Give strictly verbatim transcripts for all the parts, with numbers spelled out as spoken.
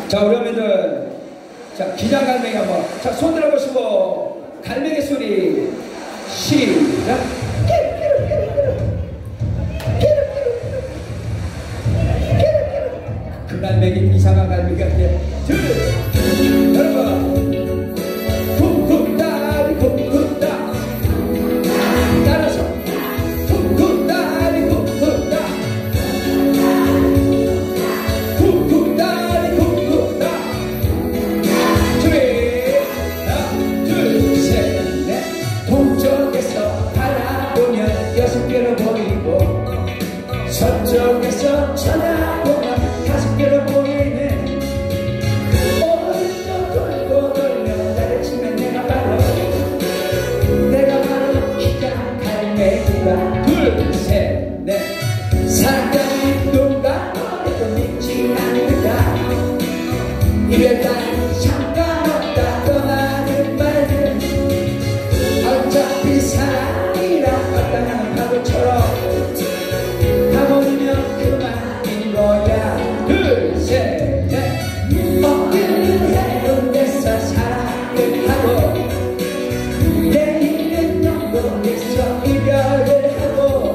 자, 우리 어머니들, 자, 기장 갈매기 한번. 자, 손 들어보시고, 갈매기 소리, 시작. 그 갈매기, 이상한 갈매기 같아. 둘, 여러분, 쿵쿵따리, 쿵쿵따. 따라서, 쿵쿵따리, 쿵쿵따. 쿵쿵따리, 쿵쿵따. 준비, 하나, 둘, 셋, 넷. 동쪽에서 바라보면 여섯 개로 보이고, 서쪽에서 쳐다보면 다섯 개로 보이네. 오른쪽 돌고 돌며 나를 치면 내가 바로 내가 바로 기장 갈매기다. 둘, 셋, 넷. 사랑이 누가 너래도 믿지 않는다. 이별 따윈 상관없다. 떠나는 말들 어차피 사랑이라 어떠한 파도처럼 가버리면 그만인 거야. 둘, 셋, 넷. 어깨는 해운 데서 사랑을 하고 내일은 영동에서 이별을 하고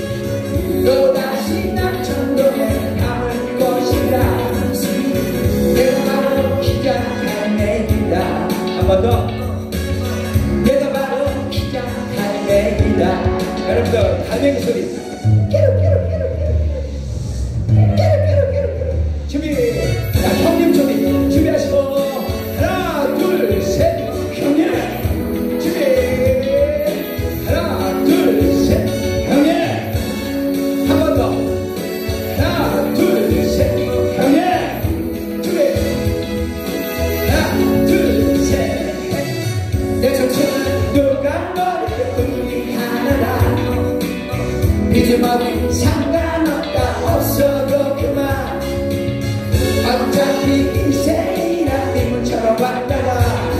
또다시 남천동에 가볼 것이다. 내가 바로 기장 갈매기다. 한 번 더. 내가 바로 기장 갈매기다. 여러분들 갈매기 소리 준비. 자, 형님 준비. 준비하시고 하나, 둘, 셋. 형님 준비. 하나, 둘, 셋. 형님 한 번 더. 하나, 둘, 셋. 형님 준비. 하나, 둘, 셋. 내 정신은 누가 너를 우리 하나다. 비즈마비 상관없다. 없어도 그만. 어차피 인생이라 빗물처럼 왔다가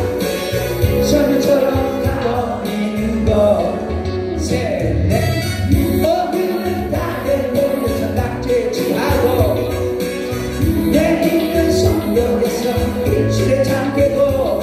선물처럼 가버리는 거. 셋, 넷. 오늘은 다들 모여서 낙제 취하고 내일은 성벽에서 일치를 잠그고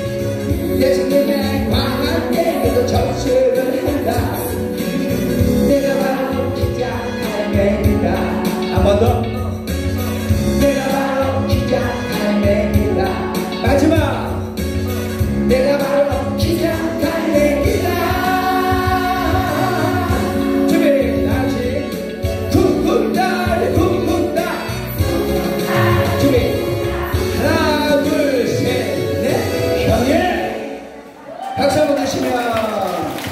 예수님의 광한 때에도 접수를 한다. 내가 바로 기장 갈매기다. 한 번 더. 내가 바로 기장 갈매기다. 마지막. 내가 바로 기장 갈매기다. 준비. 다시. 쿵쿵따리 쿵쿵따. 준비. 하나, 둘, 셋, 넷. 형님 박수 한번 주시면